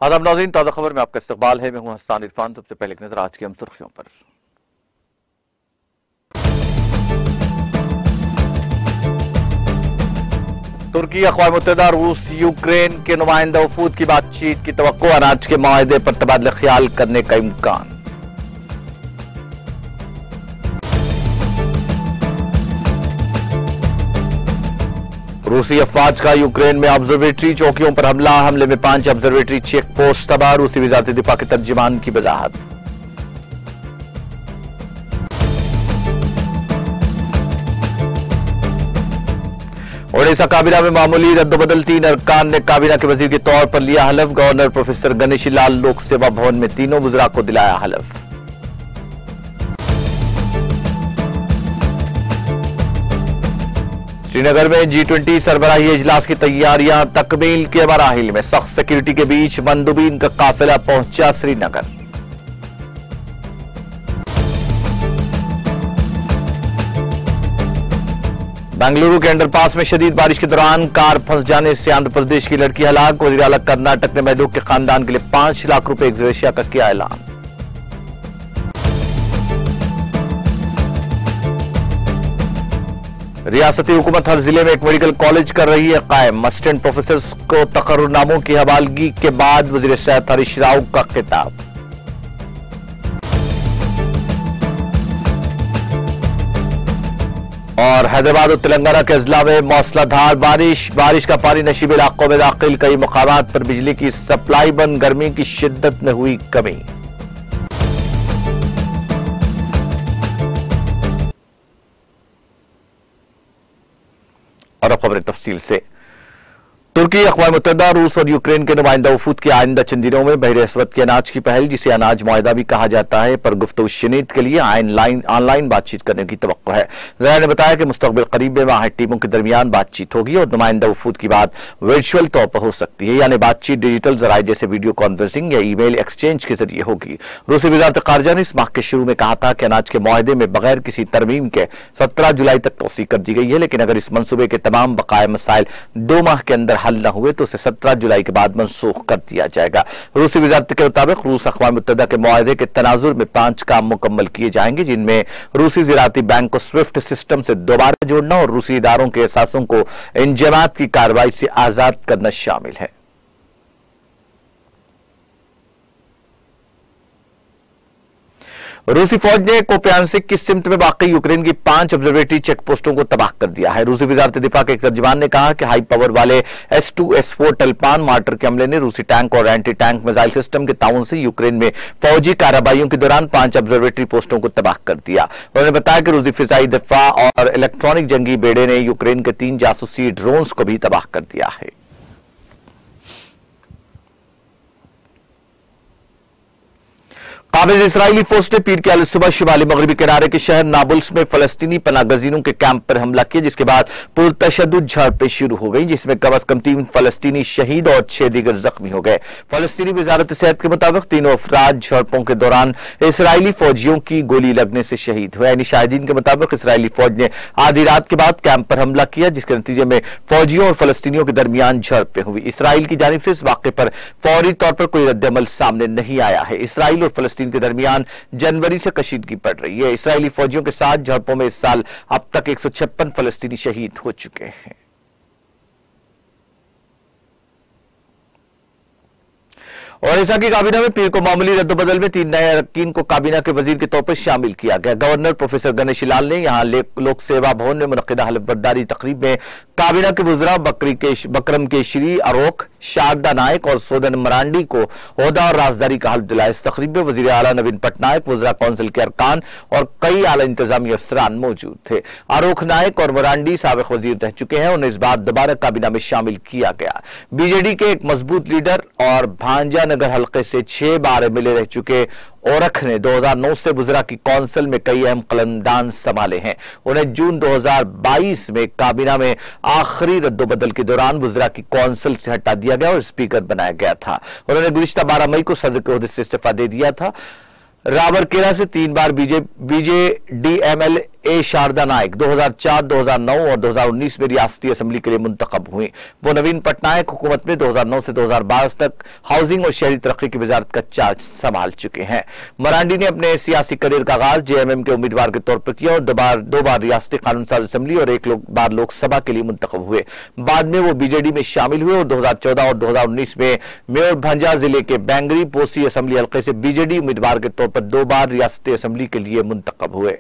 आदाब नाज़रीन, ताज़ा खबर में आपका इस्तकबाल है। मैं हूं हसन इरफान। सबसे पहले एक नजर आज की हम सुर्खियों पर। तुर्की, अक़वाम मुत्तहिदा, रूस, यूक्रेन के नुमाइंदा वफूद की बातचीत की तवक्को। अनाज के माहदे पर तबादला ख्याल करने का इम्कान। रूसी अफवाज का यूक्रेन में ऑब्जर्वेटरी चौकियों पर हमला। हमले में 5 ऑब्जर्वेटरी चेक पोस्ट तबाह। रूसी वज़ारत दिफा के तर्जुमान की वजाहत। ओडिशा काबीना में मामूली रद्दबदल। 3 अरकान ने काबीना के वजीर के तौर पर लिया हलफ। गवर्नर प्रोफेसर गणेशी लाल लोक सेवा भवन में तीनों वज़रा को दिलाया हलफ। श्रीनगर में G20 सरबराही इजलास की तैयारियां तकमील के मराहिल में। सख्त सिक्योरिटी के बीच मंदुबीन का काफिला पहुंचा श्रीनगर। बेंगलुरु के अंडरपास में शदीद बारिश के दौरान कार फंस जाने से आंध्र प्रदेश की लड़की हलाक। वज़ीर आला कर्नाटक ने महदूद के खानदान के लिए 5 लाख रुपए एक्स-ग्रेशिया का किया ऐलान। रियासती हुकूमत हर जिले में एक मेडिकल कॉलेज कर रही है कायम। असिस्टेंट प्रोफेसर्स को तकर्रुरनामों की हवालगी के बाद वजीर सेहत हरीश राव का खिताब। और हैदराबाद और तेलंगाना के अजला में मौसलाधार बारिश का पानी नशीबे इलाकों में दाखिल। कई मकामात पर बिजली की सप्लाई बंद। गर्मी की शिद्दत में हुई कमी। और अब खबरें तफसील से। तुर्की, अक़वाम मुत्तहिदा, रूस और यूक्रेन के नुमाइंदा वफूद की आइंदा चंद दिनों में बहरे अस्वद के अनाज की पहल, जिसे अनाज मुआहदा भी कहा जाता है, पर गुफ्तगू शनीद के लिए ऑनलाइन बातचीत करने की तवक्को है। ज़राए ने बताया कि मुस्तक़बिल करीब में माहिर टीमों के दरमियान बातचीत होगी और नुमाइंदा वफूद की बात वर्चुअल तौर पर हो सकती है, यानी बातचीत डिजिटल जराए जैसे वीडियो कॉन्फ्रेंसिंग या ईमेल एक्सचेंज के जरिए होगी। रूसी वज़ारत ख़ारिजा ने इस माह के शुरू में कहा था कि अनाज के मुआहदे में बगैर किसी तरमीम के 17 जुलाई तक तौसीक कर दी गई है, लेकिन अगर इस मंसूबे के तमाम बकाया मसाइल 2 माह के अंदर हल न हुए तो 17 जुलाई के बाद मनसूख कर दिया जाएगा। रूसी वज़ारत के मुताबिक रूस अक़वाम मुत्तहिदा के मुआहदे के तनाजुर में 5 काम मुकम्मल किए जाएंगे, जिनमें रूसी ज़राअती बैंक को स्विफ्ट सिस्टम से दोबारा जोड़ना और रूसी इदारों के असासों को इंजमात की कार्रवाई से आजाद करना शामिल है। रूसी फौज ने कोपियानसिक की सिमत में वाक़ई यूक्रेन की 5 ऑब्जर्वेटरी चेक पोस्टों को तबाह कर दिया है। रूसी वज़ारत दिफा के एक तर्जुमान ने कहा कि हाई पावर वाले S-2, टल्पान मार्टर के हमले ने रूसी टैंक और एंटी टैंक मिसाइल सिस्टम के ताउन से यूक्रेन में फौजी कार्रवाइयों के दौरान 5 ऑब्जर्वेटरी पोस्टों को तबाह कर दिया। उन्होंने बताया कि रूसी फिजाई दिफा और इलेक्ट्रॉनिक जंगी बेड़े ने यूक्रेन के 3 जासूसी ड्रोन्स को भी तबाह कर दिया है। काबिज इसराइली फोर्स ने पीर के सुबह शुमाली मगरबी किनारे के शहर नाबुल्स में फलस्तीनी पनागजीनों के कैंप पर हमला किया, जिसके बाद पुरतशद्दुद झड़पें शुरू हो गई, जिसमें कम अज कम 3 फलस्तीनी शहीद और 6 दीगर जख्मी हो गए। फलस्तीनी वजारत सेहत के मुताबिक तीनों अफराद झड़पों के दौरान इसराइली फौजियों की गोली लगने से शहीद हुए। यानी शाहिदीन के मुताबिक इसराइली फौज ने आधी रात के बाद कैंप पर हमला किया, जिसके नतीजे में फौजियों और फलस्तीनियों के दरमियान झड़पें हुई। इसराइल की जानिब से इस वाक़े पर फौरी तौर पर कोई रद्द-ए-अमल सामने नहीं आया है। इसराइल और फलस्तीन के दरमियान जनवरी से कशीदगी बढ़ रही है। इसराइली फौजियों के साथ झड़पों में इस साल अब तक 156 फलस्तीनी शहीद हो चुके हैं। और ऐसा की काबीना में पीर को मामूली रद्दबदल में 3 नए अरकान को काबीना के वजीर के तौर पर शामिल किया गया। गवर्नर प्रोफेसर गणेशी लाल ने यहां लोक सेवा भवन में मुनक्किदा हलफ बर्दारी तकरीब में काबीना के वज़रा बकरम केशरी, अरोक, शारदा नायक और सोदन मरांडी को ओहदा और राजदारी का हल्फ दिलाया। इस तकरीब में वज़ीर आला नवीन पटनायक, वज़रा कौंसिल के अरकान और कई आला इंतजामी अफसरान मौजूद थे। आरोख नायक और मरांडी साबिक वजीर रह चुके हैं, उन्हें इस बार दोबारा काबीना में शामिल किया गया। बीजेडी के एक मजबूत लीडर और भांजा नगर हल्के से 6 बार एमएलए रह चुके औरख ने 2009 से वज़रा की कौंसिल में कई अहम कलमदान संभाले हैं। उन्हें जून 2022 में काबीना में आखिरी रद्दोबदल के दौरान वज़रा की कौंसिल से हटा दिया गया और स्पीकर बनाया गया था। उन्होंने गुज़िश्ता 12 मई को सदर के ओहदे से इस्तीफा दे दिया था। रावरकेला से 3 बार बीजेडीएमएलए शारदा नायक 2004, 2009 और 2019 में रियासती असेंबली के लिए मुंतखब हुई। वो नवीन पटनायक हुकूमत में 2009 से 2012 तक हाउसिंग और शहरी तरक्की की वजारत का चार्ज संभाल चुके हैं। मरांडी ने अपने सियासी करियर का आगाज जेएमएम के उम्मीदवार के तौर पर किया और दो बार रियासती कानून साज असेंबली और एक बार लोकसभा के लिए मुंतखब हुए। बाद में वो बीजेडी में शामिल हुए और 2014 और 2019 में मयूरभंज जिले के बैंगरी पोसी असेंबली हल्के से बीजेडी उम्मीदवार के तौर पर 2 बार रियासती असेंबली के लिए मुंतखब हुए।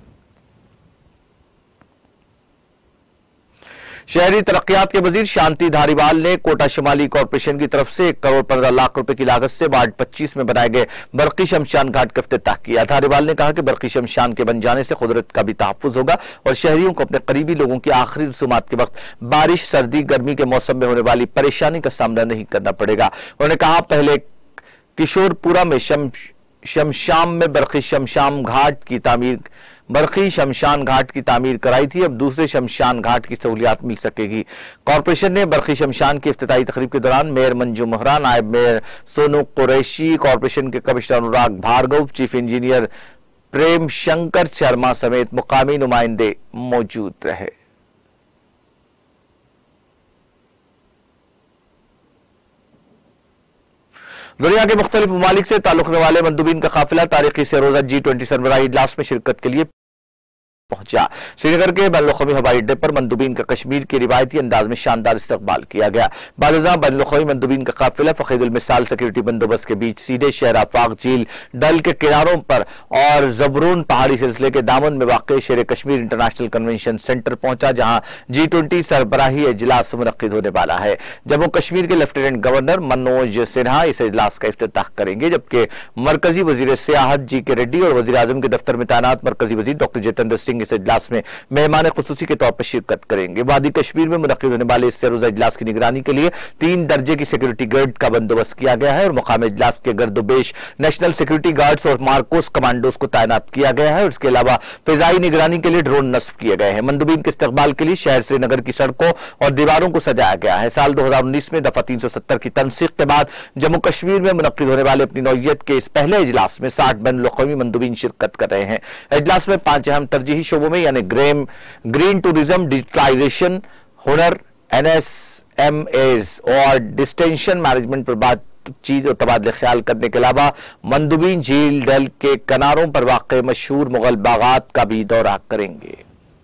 शहरी तरक्कियात के वजीर शांति धारीवाल ने कोटा शुमाली कॉरपोरेशन की तरफ से 1 करोड़ 15 लाख रुपए की लागत से वार्ड 25 में बनाए गए बरकी शमशान घाट का इफ्तिताह किया। धारीवाल ने कहा कि बरकी शमशान के बन जाने से कुदरत का भी तहफ्फुज होगा और शहरियों को अपने करीबी लोगों की आखिरी रसूमात के वक्त बारिश, सर्दी, गर्मी के मौसम में होने वाली परेशानी का सामना नहीं करना पड़ेगा। उन्होंने कहा, पहले किशोरपुरा में शमशान में बरकी शमशान घाट की तामीर कराई थी, अब दूसरे शमशान घाट की सहूलियात मिल सकेगी। कॉरपोरेशन ने बरकी शमशान की इफ्तिताही तकरीब के दौरान मेयर मंजू मोहरा, नायब मेयर सोनू कुरैशी, कॉरपोरेशन के commissioner Anurag Bhargava, chief engineer Prem Shankar Sharma समेत मुकामी नुमाइंदे मौजूद रहे। दुनिया के मुख्तलिफ ममालिक से ताल्लुक रखने वाले मंदुबीन का काफिला तारीखी से रोजा G20 सरबराही इजलास में शिरकत के लिए पहुंचा। श्रीनगर के बैनुल-अक़वामी हवाई अड्डे पर मंदुबीन का कश्मीर के रिवायती अंदाज में शानदार इस्तकबाल किया गया। बालिज़ा बैनुल-अक़वामी मंदुबीन का काफिला फ़क़ीदुल मिसाल सिक्योरिटी बंदोबस्त के बीच सीधे शहर आफाक झील डल के किनारों पर और ज़बरून पहाड़ी सिलसिले के दामन में वाक़ शेर कश्मीर इंटरनेशनल कन्वेंशन सेंटर पहुंचा, जहां G20 सरबराही इजलास मुनक़्क़िद होने वाला है। जम्मू कश्मीर के लेफ्टिनेंट गवर्नर मनोज सिन्हा इस इजलास का इफ्तिताह करेंगे, जबकि मरकजी वज़ीर सियाहत G.K. रेड्डी और वज़ीर आज़म के दफ्तर में तैनात मरकजी वज़ीर डॉक्टर जितेंद्र सिंह इस इजलास में मेहमान खुसूसी के तौर पर शिरकत करेंगे। वादी कश्मीर में मुनक़्क़िद होने वाले इस रोजा इजलास की निगरानी के लिए 3 दर्जे की सिक्योरिटी गार्ड का बंदोबस्त किया गया है और मुकामी इजलास के गर्दोबेश नेशनल सिक्योरिटी गार्ड्स और मार्कोस कमांडोज को तैनात किया गया है और इसके अलावा फिजाई निगरानी के लिए ड्रोन नस्ब किए गए हैं। मंदुबीन के इस्तकबाल के लिए शहर श्रीनगर की सड़कों और दीवारों को सजाया गया है। साल 2019 में दफा 370 की तनसीख के बाद जम्मू कश्मीर में मुनक़्क़िद होने वाले अपनी नौइयत के इस पहले इजलास में 60 बैनुल-अक़वामी मंदुबीन शिरकत कर रहे हैं। इजलास में 5 अहम तरजीही शोबों में यानी ग्रीन टूरिज्म, डिजिटलाइजेशन, हुनर, NSMAs और डिस्टेंशन मैनेजमेंट पर बातचीत और तबादले ख्याल करने के अलावा मंदुबीन झील डल के किनारों पर वाक़े मशहूर मुगल बागात का भी दौरा करेंगे।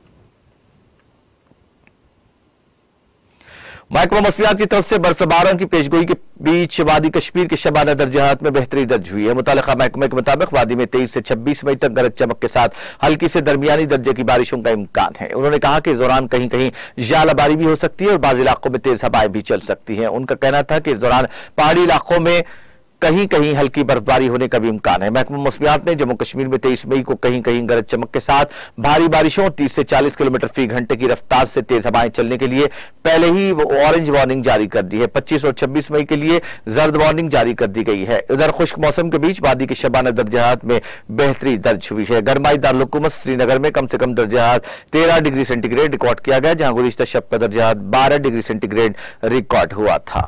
महकमा मौसमियात की तरफ से बरसबारों की पेशगोई के बीच वादी कश्मीर के शबाना दर्जात में बेहतरी दर्ज हुई है। मुतालिका महकमे के मुताबिक वादी में 23 से 26 मई तक गरज चमक के साथ हल्की से दरमियानी दर्जे की बारिशों का इम्कान है। उन्होंने कहा कि इस दौरान कहीं कहीं ज़ालाबारी भी हो सकती है और बाज़ इलाकों में तेज हवाएं भी चल सकती हैं। उनका कहना था कि इस दौरान पहाड़ी इलाकों में कहीं कहीं हल्की बर्फबारी होने का भी इम्कान है। महकमा मौसमियात ने जम्मू कश्मीर में 23 मई को कहीं कहीं गरज चमक के साथ भारी बारिशों 30 से 40 किलोमीटर फी घंटे की रफ्तार से तेज हवाएं चलने के लिए पहले ही ऑरेंज वार्निंग जारी कर दी है। 25 और 26 मई के लिए जर्द वार्निंग जारी कर दी गई है। उधर खुश्क मौसम के बीच वादी के शबाना दर्जात में बेहतरी दर्ज हुई है। गरमाई दारुल-हुकूमत श्रीनगर में कम से कम दर्जात 13 डिग्री सेंटीग्रेड रिकॉर्ड किया गया, जहां गुज़िश्ता शब का दर्जात 12 डिग्री सेंटीग्रेड रिकॉर्ड हुआ था।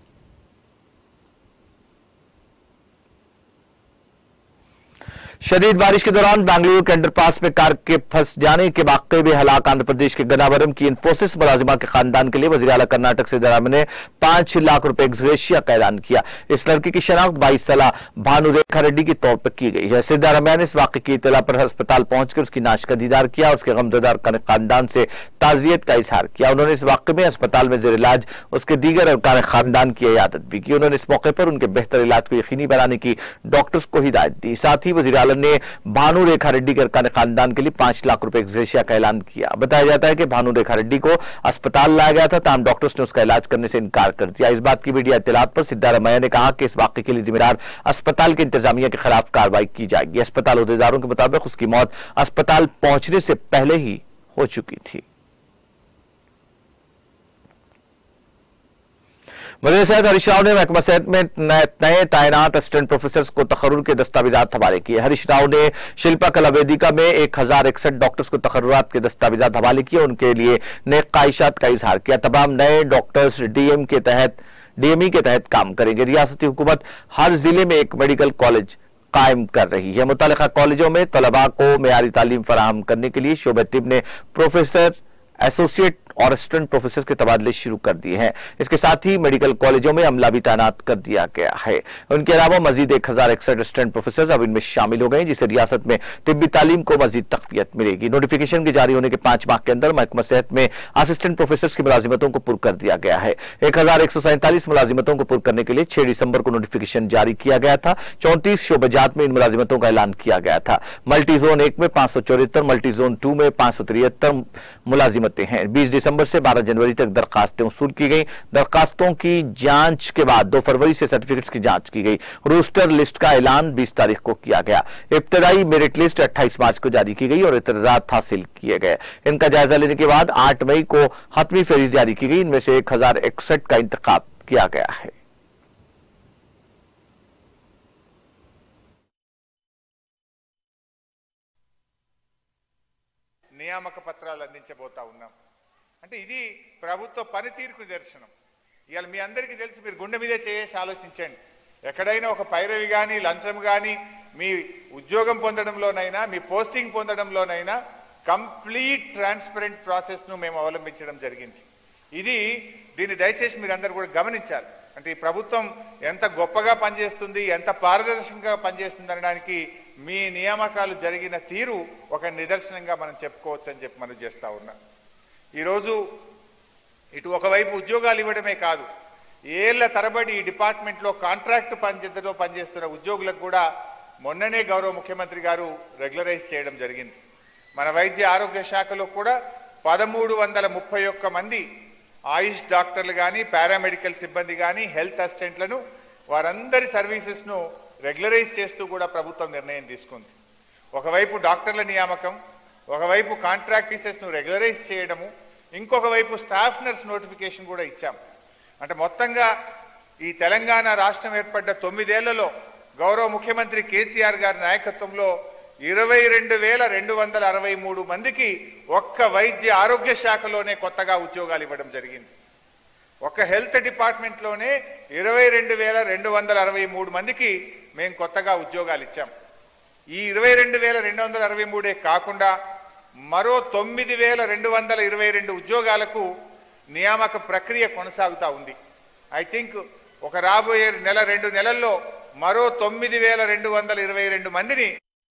शदीद बारिश के दौरान बेंगलुरु के अंडरपास में कार के फंस जाने के वाक़े में हलाक आंध्र प्रदेश के गन्नावरम की इन्फोसिस मुलाजिमा के खानदान के लिए वज़ीर आला कर्नाटक सिद्धारामैया ने 5 लाख रुपए एक्सग्रेशिया का ऐलान किया। इस लड़की की शनाख्त 22 साला भानुरेखा रेड्डी के तौर पर की गई है। सिद्धारामैया ने इस वाक़े की इत्तला पर अस्पताल पहुंचकर उसकी नाश का दीदार किया और उसके गमज़दार खानदान से ताज़ियत का इजहार किया। उन्होंने इस वाक़े में अस्पताल में ज़ेर इलाज उसके दीगर अरकान खानदान की इयादत भी की। उन्होंने इस मौके पर उनके बेहतर इलाज को यकीनी बनाने की डॉक्टर्स को हिदायत दी। साथ ही वज़ीर आला ने भानुरेखा रेड्डी के अरकान खानदान के लिए 5 लाख रुपए एक्सग्रेशिया का ऐलान किया। बताया जाता है कि भानुरेखा रेड्डी को अस्पताल लाया गया था, ताहम डॉक्टर्स ने उसका इलाज करने से इनकार कर दिया। इस बात की मीडिया इत्तलात पर सिद्धारामैया ने कहा कि इस वाक़े के लिए जिम्मेदार अस्पताल के इंतजामिया के खिलाफ कार्रवाई की जाएगी। अस्पताल अहदेदारों के मुताबिक उसकी मौत अस्पताल पहुंचने से पहले ही हो चुकी थी। वज़ीर सेहत हरीश राव ने महकमा सेहत में नए तैनात असिस्टेंट प्रोफेसर को तकर्रुर के दस्तावेजात हवाले किए। हरीश राव ने शिल्पा कला वेदिका में 1061 डॉक्टर्स को तकर्रुरात के दस्तावेजात हवाले किए, उनके लिए नए ख्वाहिशात का इजहार किया। तमाम नए डॉक्टर्स DME के तहत काम करेंगे। रियासती हुकूमत हर जिले में एक मेडिकल कॉलेज कायम कर रही है। मुतल्लिका कॉलेजों में तलबा को मेयारी तालीम फराहम करने के लिए शोबे तिब ने प्रोफेसर, एसोसिएट और असिस्टेंट प्रोफेसर के तबादले शुरू कर दिए हैं। इसके साथ ही मेडिकल कॉलेजों में अमला भी तैनात कर दिया गया है। उनके अलावा मजीद 1061 असिस्टेंट प्रोफेसर अब इनमें शामिल हो गए, जिससे रियासत में तिब्बी तालीम को मजीद तक़वियत मिलेगी। नोटिफिकेशन के जारी होने के 5 माह के अंदर महकमा सेहत में असिस्टेंट प्रोफेसर की मुलाजिमतों को पुर कर दिया गया है। 1147 मुलाजिमतों को पुर करने के लिए 6 दिसंबर को नोटिफिकेशन जारी किया गया था। 34 शोबेजात में इन मुलाजिमतों का ऐलान किया गया था। मल्टी जोन 1 में 574, मल्टी जोन 2 में 573 मुलाजिमतें हैं। 20 दिसंबर से 12 जनवरी तक दरखास्तें वसूल की गई। दरखास्तों की जांच के बाद 2 फरवरी से सर्टिफिकेट्स की जांच की गई। रोस्टर लिस्ट का ऐलान 20 तारीख को किया गया। इब्तदाई मेरिट लिस्ट 28 मार्च को जारी की गई और इतराजात हासिल किए गए। इनका जायजा लेने के बाद 8 मई को हतमी फहरिस्त जारी की गई। इनमें से 1061 का इंतखाब किया गया है। నియామక పత్రాలు అందించబోతా ఉన్నాం. అంటే ఇది ప్రభుత్వ పనితీరుకు నిదర్శనం. ఇవాళ మీ అందరికీ తెలుసు, మీరు గుండె మీదే చేసి ఆలోచించండి. ఎక్కడైనా ఒక పైరవి కానీ లంచం కానీ మీ ఉద్యోగం పొందడంలోనైనా మీ పోస్టింగ్ పొందడంలోనైనా కంప్లీట్ ట్రాన్స్పరెంట్ ప్రాసెస్ను మేము అవలంబించడం జరిగింది. దీన్ని దయచేసి మీరందరూ కూడా గమనించాలి. అంటే ఈ ప్రభుత్వం ఎంత గొప్పగా పనిచేస్తుంది, ఎంత పారదర్శకంగా పనిచేస్తుంది అనడానికి మీ నియామకాలు జరిగిన తీరు ఒక నిదర్శనంగా మనం చెప్పుకోవచ్చు అని చెప్పి మనం చేస్తా ఉన్నాం. ఈరోజు ఇటు ఒకవైపు ఉద్యోగాలు ఇవ్వడమే కాదు, ఏళ్ల తరబడి ఈ డిపార్ట్మెంట్లో కాంట్రాక్ట్ పద్ధతిలో పనిచేస్తున్న ఉద్యోగులకు కూడా మొన్ననే గౌరవ ముఖ్యమంత్రి గారు రెగ్యులరైజ్ చేయడం జరిగింది. మన వైద్య ఆరోగ్య శాఖలో కూడా 1331 మంది ఆయుష్ డాక్టర్లు కానీ, పారామెడికల్ సిబ్బంది కానీ, హెల్త్ అసిస్టెంట్లను వారందరి సర్వీసెస్ను రెగ్యులరైజ్ చేస్తూ కూడా ప్రభుత్వం నిర్ణయం తీసుకుంది. ఒకవైపు డాక్టర్ల నియామకం, ఒకవైపు కాంట్రాక్ట్ టీచర్స్ను రెగ్యులరైజ్ చేయడము, ఇంకొక వైపు స్టాఫ్ నర్స్ నోటిఫికేషన్ కూడా ఇచ్చాం. అంటే మొత్తంగా ఈ తెలంగాణ రాష్ట్రం ఏర్పడ్డ 9 ఏళ్లలో గౌరవ ముఖ్యమంత్రి కేసీఆర్ గారి నాయకత్వంలో 22,263 మందికి ఒక్క వైద్య ఆరోగ్య శాఖలోనే కొత్తగా ఉద్యోగాలు ఇవ్వడం జరిగింది. ఒక హెల్త్ డిపార్ట్మెంట్లోనే 22,263 మందికి మేము కొత్తగా ఉద్యోగాలు ఇచ్చాం. ఈ 22,263 కాకుండా మరో 9,222 ఉద్యోగాలకు నియామక ప్రక్రియ కొనసాగుతా ఉంది. ఐ థింక్ ఒక రాబోయే నెల 2 నెలల్లో మరో 9,222 మందిని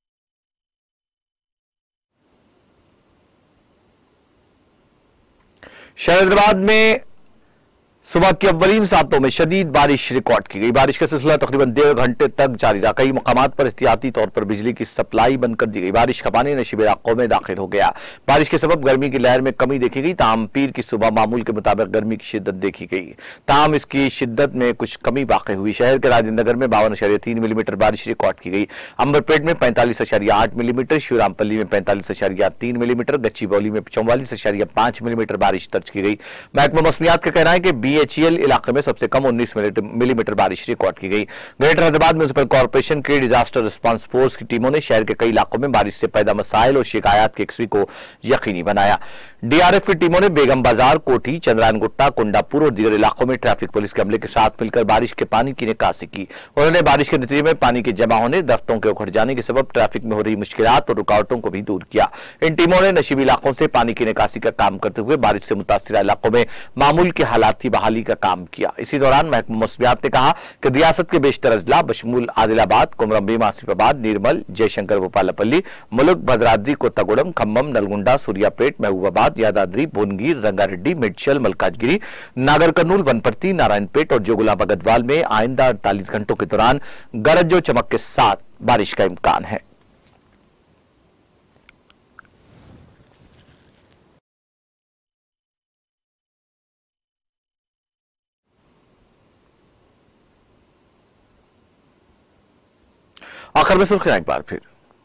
शहजाबाद में सुबह के अव्वलीन सातों में शदीद बारिश रिकॉर्ड की गई। बारिश का सिलसिला तकरीबन 1.5 घंटे तक जारी रहा। कई मकामात पर एहतियाती तौर पर बिजली की सप्लाई बंद कर दी गई। बारिश का पानी नशीब इलाकों में दाखिल हो गया। बारिश के सबब गर्मी की लहर में कमी देखी गई। ताहम पीर की सुबह मामूल के मुताबिक गर्मी की शिद्दत देखी गई। ताहम इसकी शिद्दत में कुछ कमी वाक़ हुई। शहर के राजेंद्र नगर में 52.3 मिलीमीटर बारिश रिकॉर्ड की गई। अंबरपेट में 45.8 मिलीमीटर, शिवरामपल्ली में 45.3 मिलीमीटर, गच्चीबौली में 44.5 मिलीमीटर बारिश दर्ज की गई। महकमा मौसमियात का कहना है कि BHEL इलाके में सबसे कम 19 मिलीमीटर बारिश रिकॉर्ड की गई। ग्रेटर हैदराबाद म्युनिसिपल कॉर्पोरेशन के डिजास्टर रिस्पांस फोर्स की टीमों ने शहर के कई इलाकों में बारिश से पैदा मसाइल और शिकायत की यकसवी को यकीनी बनाया। DRF की टीमों ने बेगम बाजार, कोठी, चंद्रायन गुट्टा, कुंडापुर और दीगर इलाकों में ट्रैफिक पुलिस के अमले के साथ मिलकर बारिश के पानी की निकासी की। उन्होंने बारिश के नतीजे में पानी के जमा होने, दरख्तों के उखड़ जाने के सबब ट्रैफिक में हो रही मुश्किलात और रुकावटों को भी दूर किया। इन टीमों ने नशीबी इलाकों से पानी की निकासी का काम करते हुए बारिश से मुतासिर इलाकों में मामूल के हालात की बहाली का काम किया। इसी दौरान महकमा मौसमियात ने कहा कि रियासत के बेशतर अजला बशमूल आदिलाबाद, कुमरम, आसिफाबाद, निर्मल, जयशंकर, भोपालपल्ली, मुलुक, भद्राद्री, कोत्तागुड़म, खम्मम, नलगुंडा, सूर्यापेट, महबूबाबाद, यादाद्री, भुवनगिर, रंगारेड्डी, मिडचल, मलकाजगिरी, नागर कर्नूल, वनपर्ती, नारायणपेट और जोगुलाबा गढ़वाल में आइंदा 48 घंटों के दौरान गरज और चमक के साथ बारिश का इम्कान है। आखिर में सुर्खियां एक बार फिर।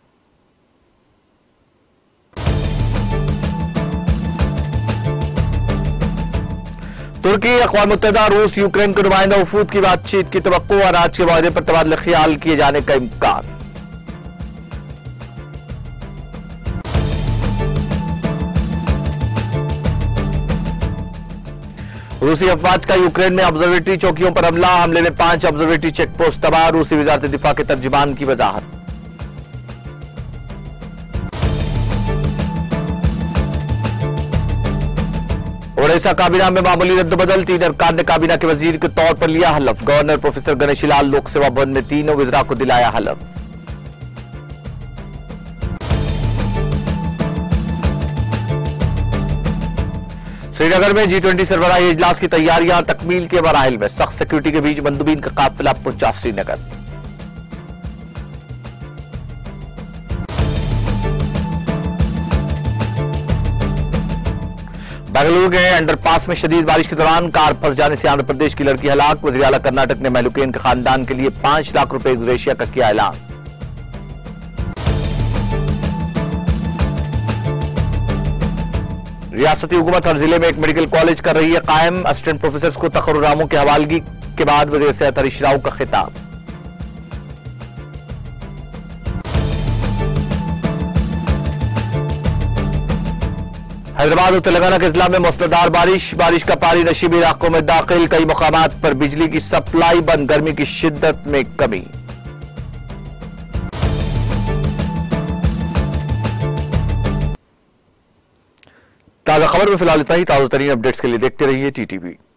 तुर्की, अक़वाम मुत्तहिदा, रूस, यूक्रेन के नुमाइंदा वफूद की बातचीत की तवक्को और आज के माहदे पर तबादला ख्याल किए जाने का इम्कान। रूसी अफवाज का यूक्रेन में ऑब्जर्वेटरी चौकियों पर हमले में 5 ऑब्जर्वेटरी चेकपोस्ट तबाह। रूसी वजारत दिफा के तर्जुमान की वजाहत। ओडिशा काबीना में मामूली रद्दबदल। 3 अरकान ने काबीना के वजीर के तौर पर लिया हलफ। गवर्नर प्रोफेसर गणेशी लाल लोक सेवा भवन में तीनों वज़रा को दिलाया हलफ। श्रीनगर में G20 सरबराही इजलास की तैयारियां तकमील के मराहिल में। सख्त सिक्योरिटी के बीच मंदुबीन का काफिला पहुंचा श्रीनगर। बेंगलुरु के अंडरपास में शदीद बारिश के दौरान कार फंस जाने से आंध्र प्रदेश की लड़की हलाक। वज़ीर आला कर्नाटक ने महलूकीन के खानदान के लिए 5 लाख रुपए गुज़ेशिया का किया ऐलान। रियासती हुकूमत हर जिले में एक मेडिकल कॉलेज कर रही है कायम। असिस्टेंट प्रोफेसर को तकर्रुनामों की हवालगी के बाद वज़ीर सेहत हरीश राव का खिताब। हैदराबाद और तेलंगाना के जिला में मूसलाधार बारिश का पानी नशीबी इलाकों में दाखिल। कई मकामात पर बिजली की सप्लाई बंद। गर्मी की शिद्दत में कमी। ताजा खबर में फिलहाल इतना ही। ताजा तरीन अपडेट्स के लिए देखते रहिए TTV।